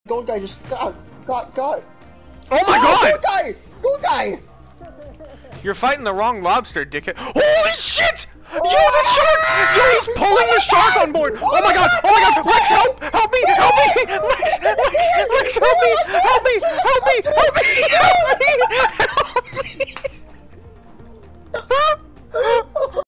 Gold guy just got. Oh my god! Gold guy! Gold guy! You're fighting the wrong lobster, dickhead. Holy shit! Yo, the shark! Yo, he's pulling the shark on board! Oh my god! Oh my god! Lex, help! Help me! Help me! Lex, help me! Help me! Help me! Help me! Help me! Help me! Help me!